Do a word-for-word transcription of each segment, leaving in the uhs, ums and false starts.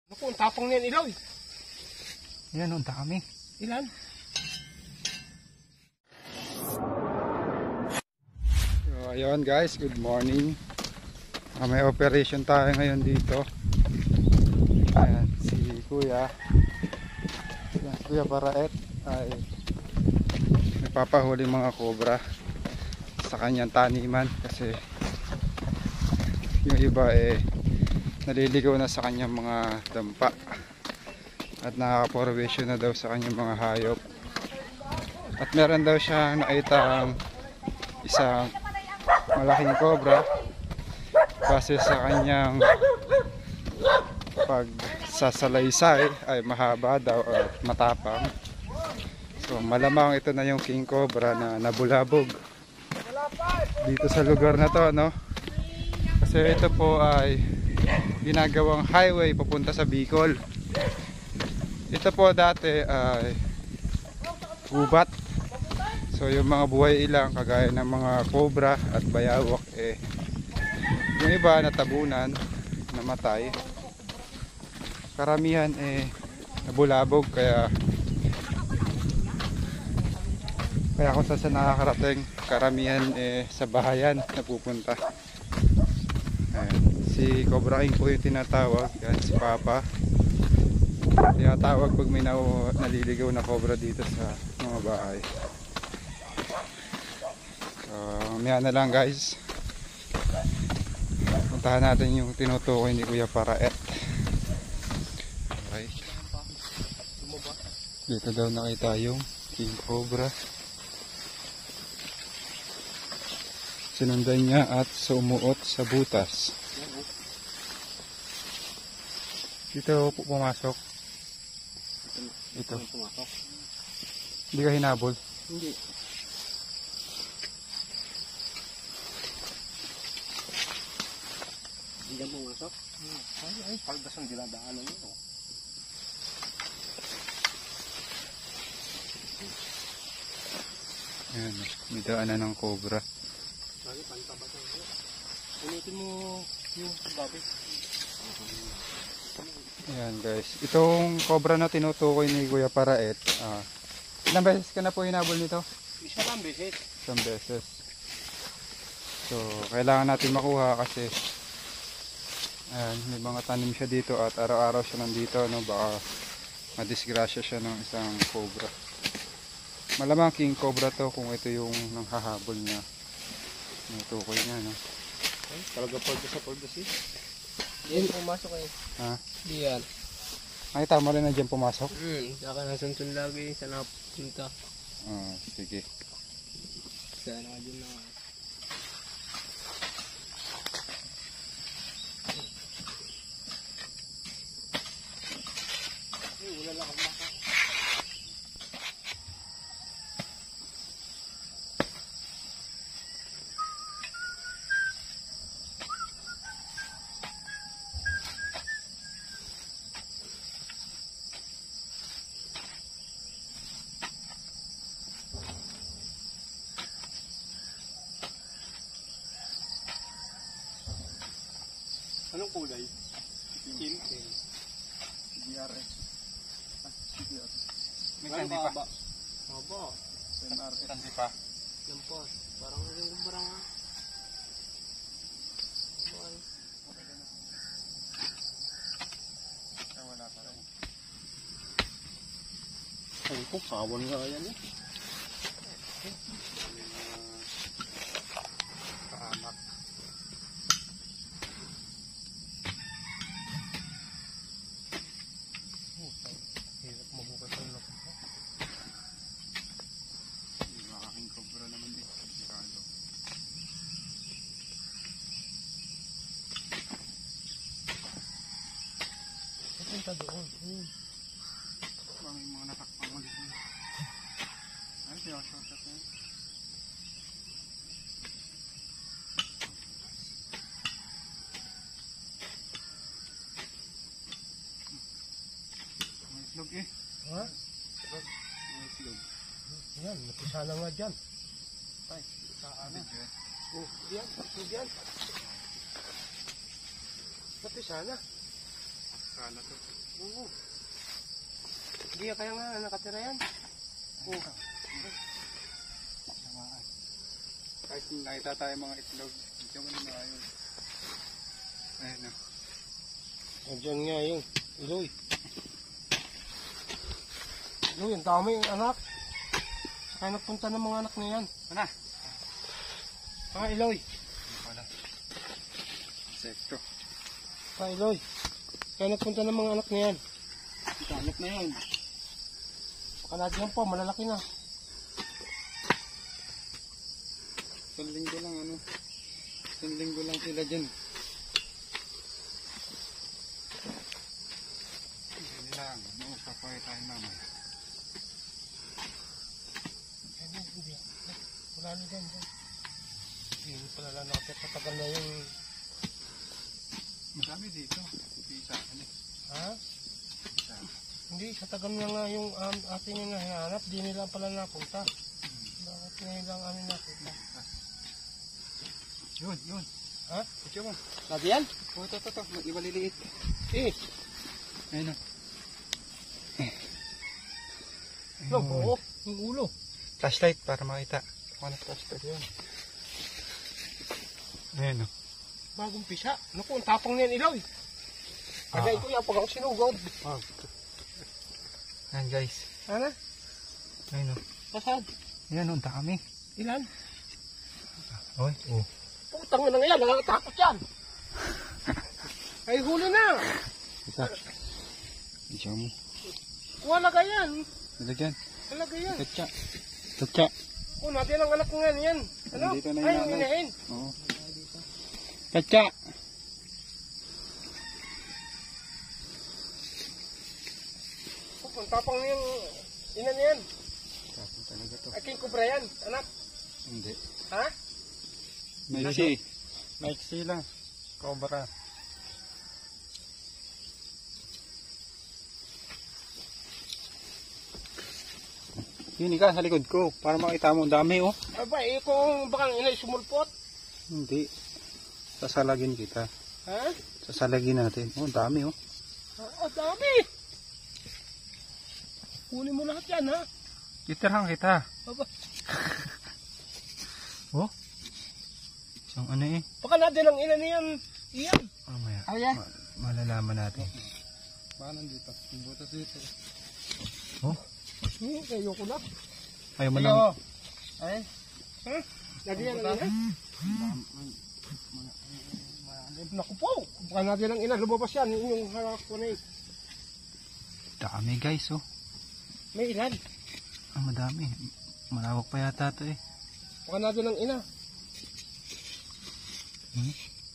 Naku, ang tapang niyan ilaw eh. Yan, ang dami. Ilan? So, ayun guys, good morning. Ah, may operation tayo ngayon dito. Ayan, si Kuya. Yan, Kuya Paraet ay nagpapahuli mga cobra sa kanyang taniman kasi yung iba eh naliligaw na sa kanyang mga dampa at nakaka-provision na daw sa kanyang mga hayop. At meron daw siyang nakitang isang malaking cobra base sa kanyang pagsasalaysay ay mahaba daw at matapang. So malamang ito na yung king cobra na nabulabog dito sa lugar na to, no? Kasi ito po ay ginagawang highway papunta sa Bicol. Ito po dati ay gubat. So yung mga buhay ilang kagaya ng mga cobra at bayawak eh yung iba natabunan, namatay. Karamihan eh nabulabog kaya kaya kung saan nakakarating karamihan eh sa bahayan napupunta. Ayan. Si Cobra King po yung tinatawag. Yan si Papa. Tinatawag pag may naliligaw na cobra dito sa mga bahay. So mamaya na lang guys, puntahan natin yung tinutukoy ni Kuya Paraet. Okay. Dito daw nakita yung king cobra. Sinundan niya at sumuot sa butas. Dito po pumasok. Ito. Hindi ka hinabol? Hindi. Hindi ka pumasok? Hmm. Ay, ay, paldas ang dinadaanan nyo. Ayan, may daanan ng cobra. Lagi, pantabatan mo. Ulitin mo yung babi. Ayan guys, itong cobra na tinutukoy ni Kuya Paraet, ah, ilang beses ka na po hinabol nito? Isa pang beses. Isang beses. So, kailangan natin makuha kasi ayan, may mga tanim siya dito at araw-araw siya nandito, no? Baka madisgrasya siya ng isang cobra. Malamang king cobra to kung ito yung nanghahabol niya. Tinutukoy niya, no? Ay, talaga paldas sa paldas eh. Diyan pumasok eh. Ha? Diyan. Nakita mo rin na dyan pumasok? Hmm, saka nasuntun lagi sa napunta. Ah, sige. Sana dyan na nga. Eh, wala lang ang maka. Anong kulay? Itim. D R S. Ah, D R S. May Ano kandi pa. ba? Haba. M R S. Kandi pa. Yan po. Parang yung kumbara nga. Haba. Ah, wala pa rin. Ay po, kawan nga yan eh. Kaanak. Hirap mabukas ang lakot mo. Makaking cobra naman din. Sigurado. Papunta doon. Hmm. May mga natakpang ulit niya. Ay, sinashortcut na yun. May islog eh. Ha? May islog. Yan, napisa na nga dyan. Ay, saan na? Oh, yan, yan. Napisa na. Sana to. Oo. Hindi kaya nga nakatira yan. Oo. Kahit nakita tayo mga itlog, dito mo na ayun. Ayun na. Andiyan nga yung Iloy. Iloy, ang dami yung anak. Kaya nagpunta ng mga anak na yan. Ano? Mga Iloy. Wala. Sekto. Mga Iloy. Kaya nagpunta ng mga anak na yan. Ito anak na yan. Baka natin po, malalaki na. Isang linggo lang ano. Isang linggo lang sila dyan. Hindi lang. Magpapahay tayo mamaya. Hindi, hindi. Wala na dyan. Hindi pala lang nakapagpatagal na yung... Madami dito. Isa. Ano? Ha? Isa. Hindi, sa tagal na nga yung um, ating nga hinahanap, di nila pala napunta. Bakit ngayon lang amin napunta? Yun, yun. Ha? Ito mo. Sabi yan? Oh, ito, ito, ito. Mag-iba liliit. Eh, Ayun o. no, oo, yung ulo. Flashlight para makita. Ano flashlight yun? Ayun o. Bagong pisa. Naku, ang tapang niyan ilaw eh. Kagay Ah. ko yan pag ako sinugod. Oh. Ayan guys. Ano? Ayun o. Pasad? Ayan o, ang dami. Ilan? Oy, oh. Putang na nga yan, nakakatakot yan. Ay, huli na. Isa. Isa mo. Wala ka yan. Nilagyan. Wala ka yan. Tatsa. Tatsa. Kung natin ang anak ko nga yan. Ano? Dito na yung Ay, yung nanay. inahin. Oo. Tatsa. Oh, ang tapang niyang ina niyan. Tapos talaga to. Ay, king kubra yan, anak. Hindi. Ha? Maiksi. Maiksi lang. Cobra. Yun ka sa likod ko para makita mo ang dami oh. Aba, eh, kung bakang inay sumulpot. Hindi. Sasalagin kita. Ha? Sasalagin natin. Oh, ang dami oh. Ah, dami. Kunin mo lahat yan, ha? Titirhan kita. Aba, Oh. Isang ano eh. baka natin ang ina niyan. Iyan. Mamaya. Oh, yeah. Ma- malalaman natin. Paano dito? Yung butas dito. Oh. Hmm, kayo ko na. Ayaw mo lang. Ay. Ha? Lagi yan ang ina? Naku po. Baka natin ang ina. Lumabas yan. Yung harap ko na eh. Dami guys oh. May ilan. Ah, madami. Malawak pa yata ito eh. Baka natin ang ina. Hmm?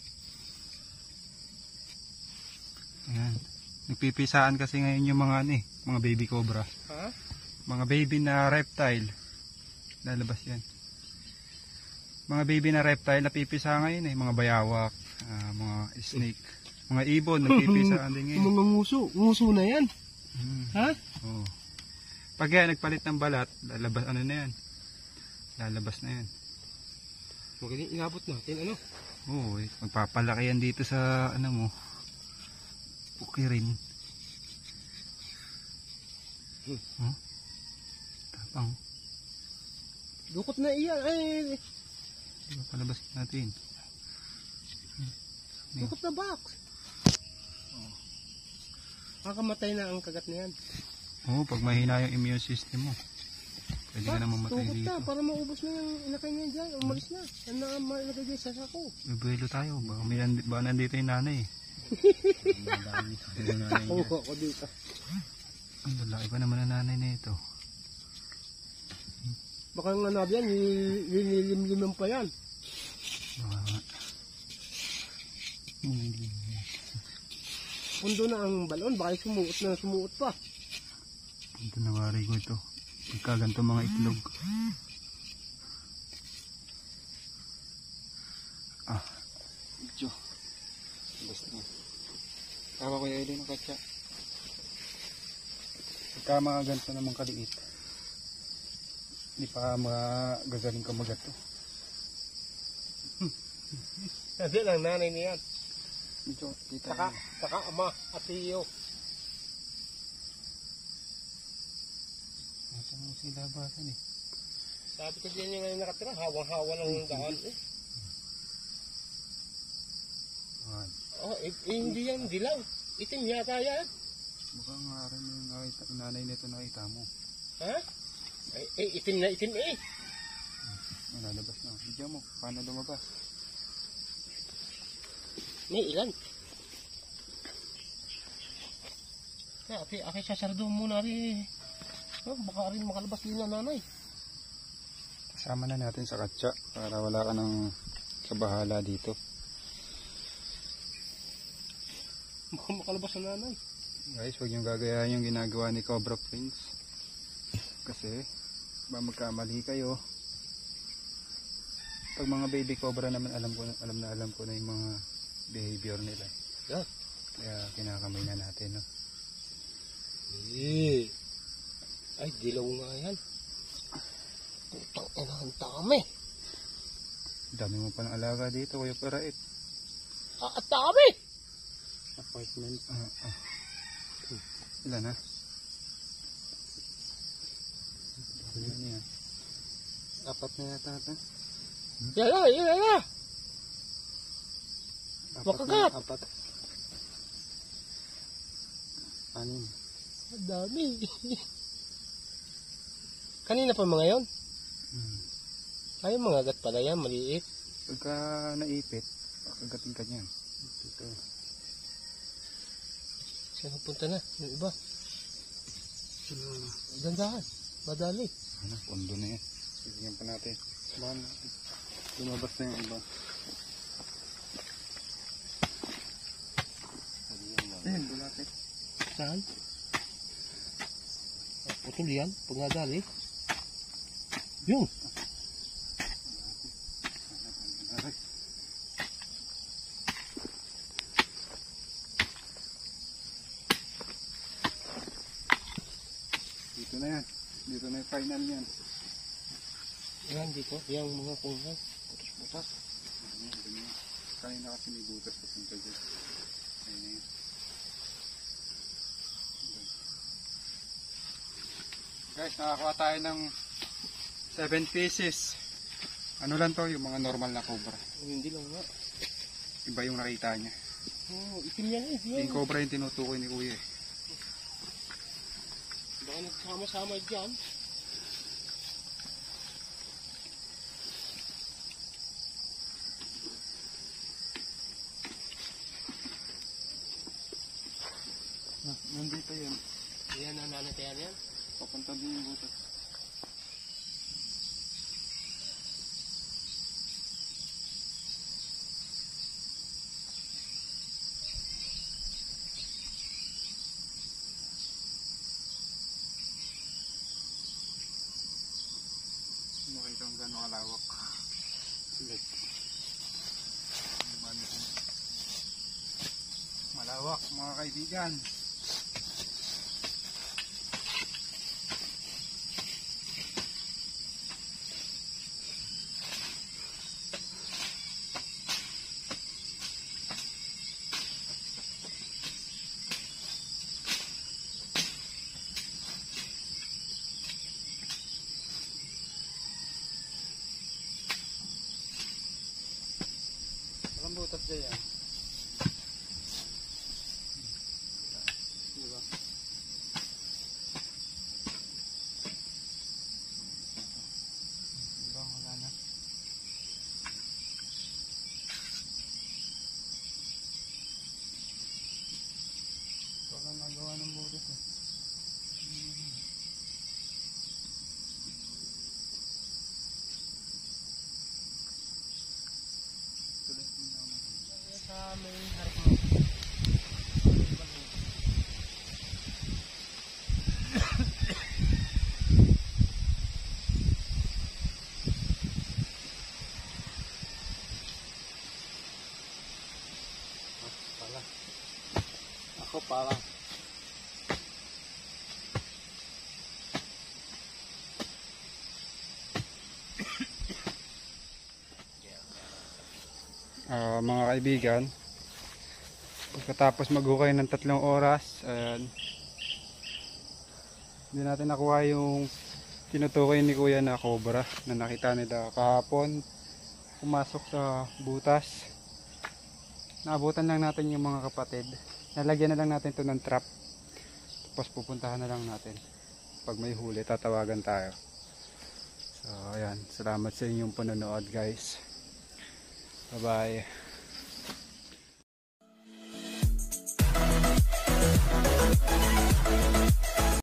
Ayan. Nagpipisaan kasi ngayon yung mga ano eh, mga baby cobra. Ha? Mga baby na reptile. Lalabas yan. Mga baby na reptile napipisa ngayon eh. Mga bayawak, ah, mga snake. Mga ibon nagpipisaan din ngayon. Mga nguso. Nguso na yan. Hmm. Ha? Oo. Pag yan nagpalit ng balat, lalabas ano na yan. Lalabas na yan. Magaling inabot natin. Ano? Oo, eh, magpapalaki yan dito sa ano mo. Pukirin. Hmm. Huh? Tapang. Dukot na iyan. Ay, Diba palabas natin? dukot na box. Makamatay na ang kagat na yan. Oo, pag mahina yung immune system mo. Pwede ka na mamatay Dukot dito. na para maubos na yung inakay niya dyan. Umalis na. Yan na mailagay dyan sa sako. Ibuelo tayo. Baka, may, nandi- baka nandito yung nanay. Oo, ako dito. Ang lalaki pa naman ang nanay na ito. Baka nga nabi yan, nililimliman pa yan. Baka nga. Hmm. Pundo na ang balon, baka sumuot na sumuot pa. Ito nawari ko ito. Pagkaganto mga itlog. Ah. Medyo. Basta na. Tawa ko yung ilo ng katsa. Pagka mga ganito naman kaliit. Hindi pa magagaling ka magato. Sabi lang nanay niyan. Medyo kita. Saka, saka ama at iyo. Ito mo sila basan eh. Sabi ko din yung ngayon nakatira, hawang-hawa ng daan eh. Ayan. Oh, eh, eh, hindi yan, dilaw. Itim yata yan. Mukhang nga rin yung nakita, nanay nito nakita mo. Ha? Ay, eh, itim na itim eh. Nalalabas na. Bigyan mo. Paano lumabas? May ilan? Kaya, ate, ate, sasarado muna rin. Oh, baka rin makalabas din na nanay. Kasama na natin sa katsa para wala ka ng kabahala dito. Baka makalabas na nanay. Guys, huwag yung gagayahin yung ginagawa ni Cobra Prince. Kasi, ba magkamali kayo. Pag mga baby cobra naman, alam ko alam na alam ko na yung mga behavior nila. Yeah. Kaya kinakamay na natin, no? Eh. Ay, dilaw nga yan. Putang ina, ang dami. Dami mo pa ng alaga dito, Kuya Parait. Ah, ang dami! Apartment. Uh, uh. Ilan na? Ilan yan? Apat na yata ito. Hmm? Yan na, yan na! Makagat! Apat. Anim. Ang dami. Kanina pa mga yon? Hmm. Ay, mga agat pala yan, maliit. Pagka naipit, kagatin ka niyan. Dito. Saan punta na? Yung iba. Dandahan. Madali. Ano, pondo na yan. Bigyan pa natin. Bahan natin. Lumabas na yung iba. Ayun, bulapit. Saan? Ah, putol yan. Pag nadali. Yun. Dito na yan. Dito na yung final yan. Yan dito. Yung mga kungan. Putas-putas. Kanina kasi may butas papunta dyan. Ayun na yun. Guys, nakakuha tayo ng seven pieces. Ano lang to, yung mga normal na cobra. Hindi lang nga. Iba yung nakita niya. Oh, itim yan eh. Yun. Yung cobra yung tinutukoy ni Kuya eh. Baka nagsama-sama dyan. Ah, nandito yan. Yan na nanatayan yan. Papunta din yung butas. Makita kung gano'ng kalawak. Sige. Malawak mga kaibigan. Walang butas dyan yan. Diba? Diba? Wala na. Walang nagawa ng butas eh. Sa may harap mo. Pala. Ako pala. Uh, mga kaibigan, pagkatapos maghukay ng tatlong oras, ayan, hindi natin nakuha yung tinutukoy ni kuya na cobra na nakita nila kahapon. Pumasok sa butas. Naabutan lang natin yung mga kapatid. Nalagyan na lang natin to ng trap. Tapos pupuntahan na lang natin. Pag may huli, tatawagan tayo. So ayan, salamat sa inyong panonood guys. Bye bye.